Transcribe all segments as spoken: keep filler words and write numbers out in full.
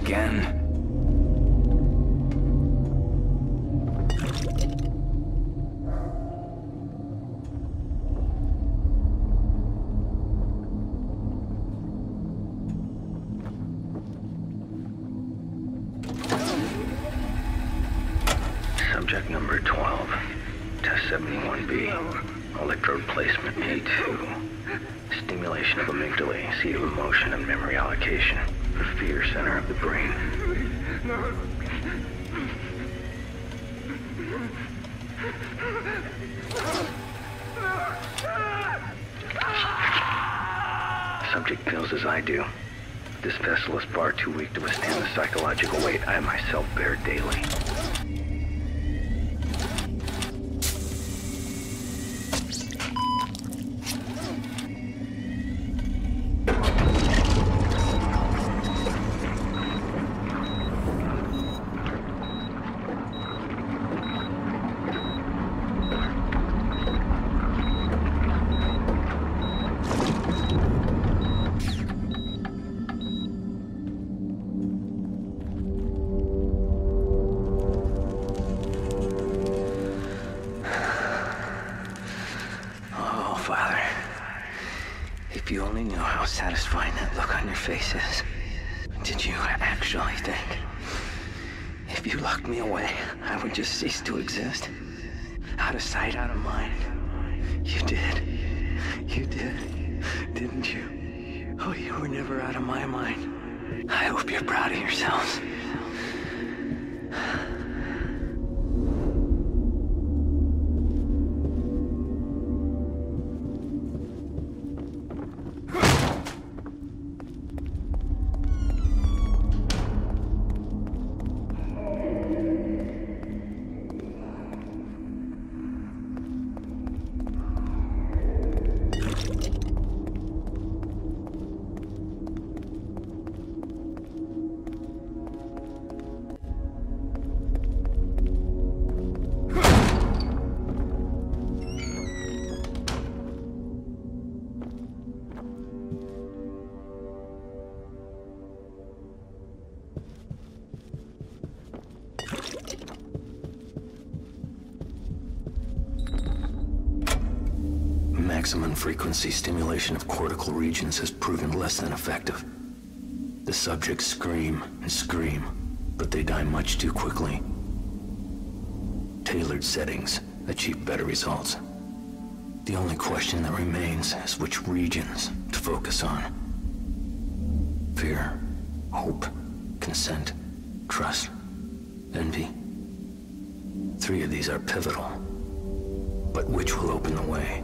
again. Subject number twelve, test seventy-one B, electrode placement A two, stimulation of amygdala, seat of emotion and memory allocation, the fear center of the brain. Subject feels as I do. This vessel is far too weak to withstand the psychological weight I myself bear daily. If you only knew how satisfying that look on your face is. Did you actually think if you locked me away, I would just cease to exist? Out of sight, out of mind. You did. You did. Didn't you? Oh, you were never out of my mind. I hope you're proud of yourselves. Maximum frequency stimulation of cortical regions has proven less than effective. The subjects scream and scream, but they die much too quickly. Tailored settings achieve better results. The only question that remains is which regions to focus on. Fear, hope, consent, trust, envy. Three of these are pivotal, but which will open the way?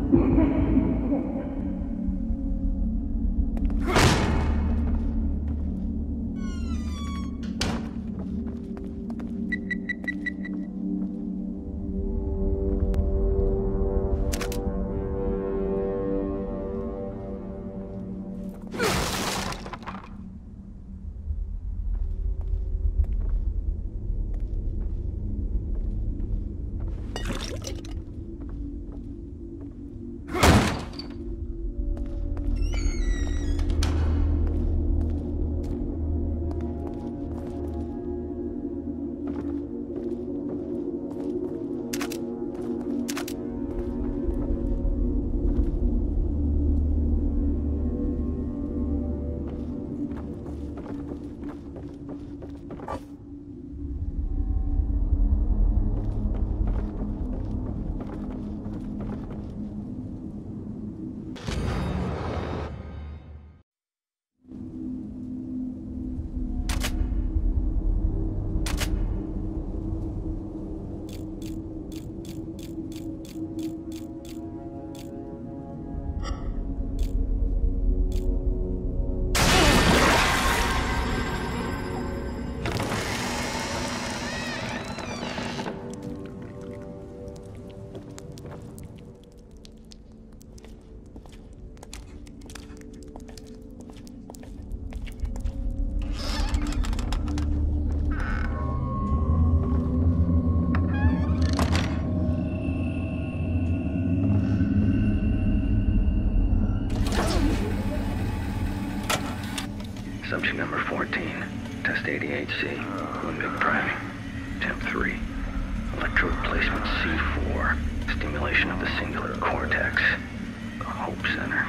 Subject number fourteen, test eighty-eight C, limbic priming, temp three, electrode placement C four, stimulation of the singular cortex, the Hope Center.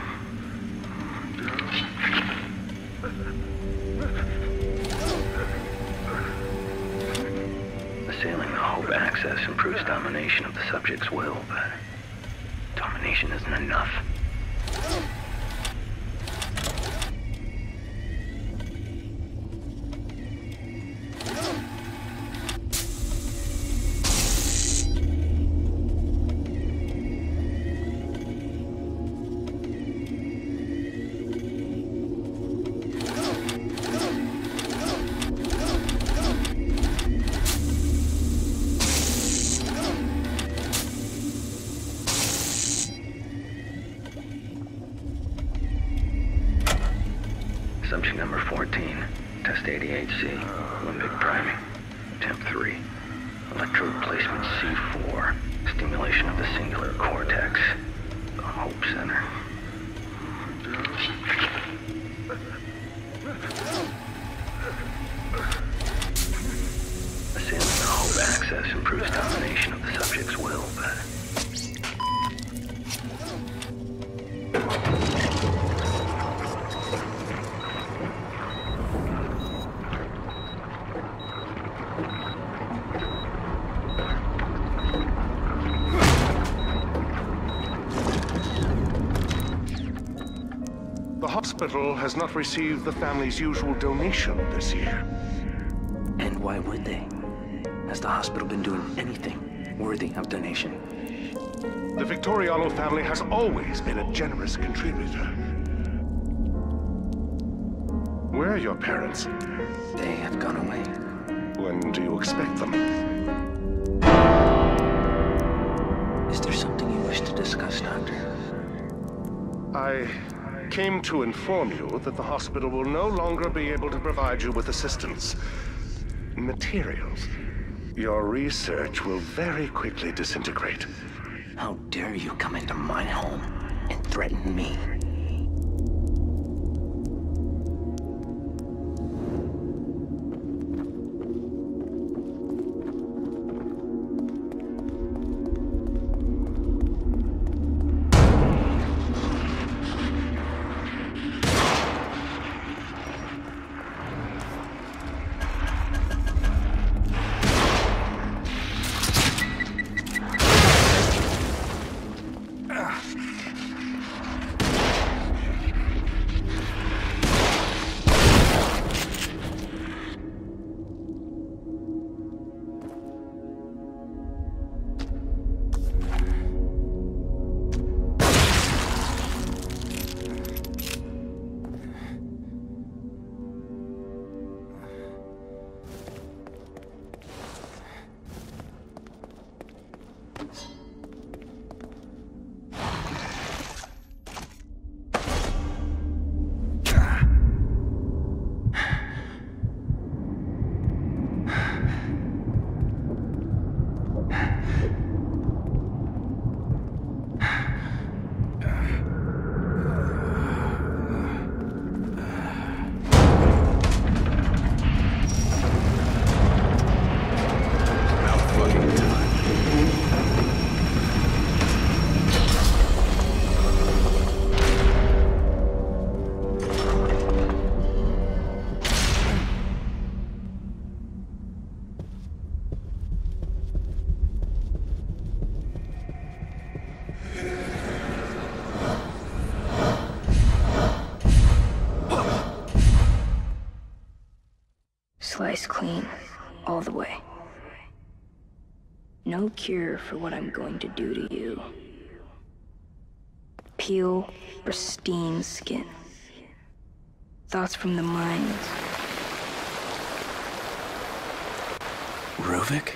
Assailing the Hope access improves domination of the subject's will, but domination isn't enough. Subject number fourteen, test eighty-eight C, limbic priming, temp three, electrode placement C four, stimulation of the singular cortex, the Hope Center. Assailing the Hope access improves domination of the subject's will, but the hospital has not received the family's usual donation this year. And why would they? Has the hospital been doing anything worthy of donation? The Victoriano family has always been a generous contributor. Where are your parents? They have gone away. When do you expect them? Is there something you wish to discuss, Doctor? I came to inform you that the hospital will no longer be able to provide you with assistance. Materials. Your research will very quickly disintegrate. How dare you come into my home and threaten me? Sacrifice clean, all the way. No cure for what I'm going to do to you. Peel, pristine skin. Thoughts from the mind. Ruvik?